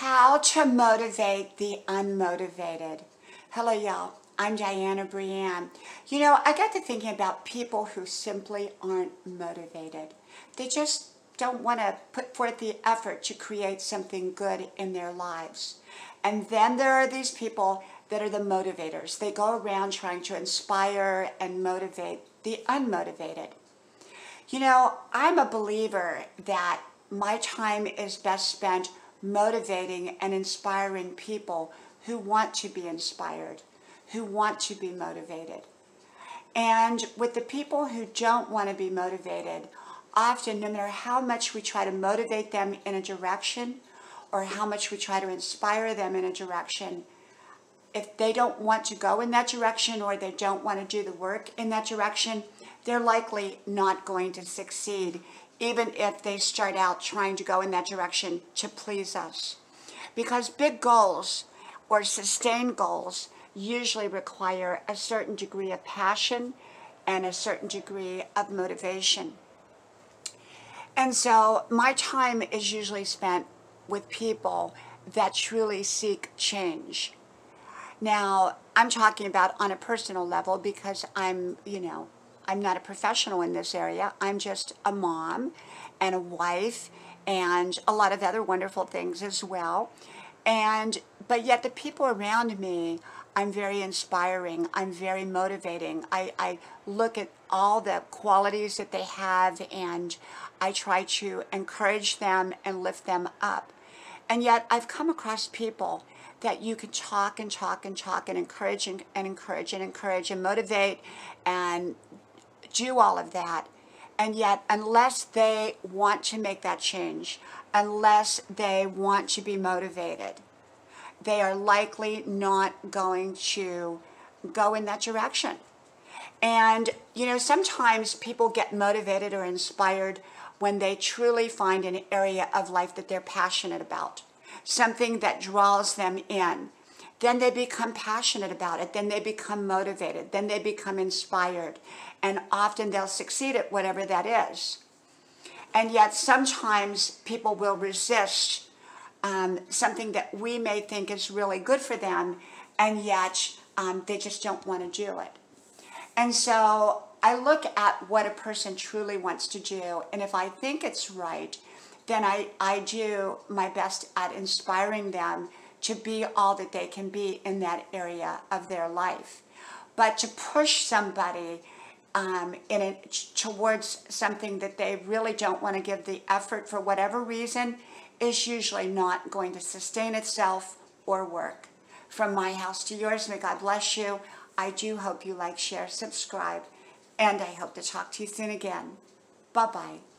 How to motivate the unmotivated. Hello, y'all. I'm Diana Brienne. You know, I got to thinking about people who simply aren't motivated. They just don't want to put forth the effort to create something good in their lives. And then there are these people that are the motivators. They go around trying to inspire and motivate the unmotivated. You know, I'm a believer that my time is best spent motivating and inspiring people who want to be inspired, who want to be motivated. And with the people who don't want to be motivated, often no matter how much we try to motivate them in a direction or how much we try to inspire them in a direction, if they don't want to go in that direction or they don't want to do the work in that direction, they're likely not going to succeed, even if they start out trying to go in that direction to please us. Because big goals or sustained goals usually require a certain degree of passion and a certain degree of motivation. And so my time is usually spent with people that truly seek change. Now, I'm talking about on a personal level because I'm not a professional in this area. I'm just a mom and a wife and a lot of other wonderful things as well. But yet the people around me, I'm very inspiring. I'm very motivating. I look at all the qualities that they have and I try to encourage them and lift them up. And yet I've come across people that you can talk and talk and talk and encourage and encourage and encourage and motivate and do all of that. And yet, unless they want to make that change, unless they want to be motivated, they are likely not going to go in that direction. And, you know, sometimes people get motivated or inspired when they truly find an area of life that they're passionate about, something that draws them in. Then they become passionate about it. Then they become motivated. Then they become inspired. And often they'll succeed at whatever that is. And yet sometimes people will resist something that we may think is really good for them, and yet they just don't want to do it. And so I look at what a person truly wants to do, and if I think it's right, then I do my best at inspiring them to be all that they can be in that area of their life. But to push somebody towards something that they really don't want to give the effort for whatever reason is usually not going to sustain itself or work. From my house to yours, may God bless you. I do hope you like, share, subscribe, and I hope to talk to you soon again. Bye-bye.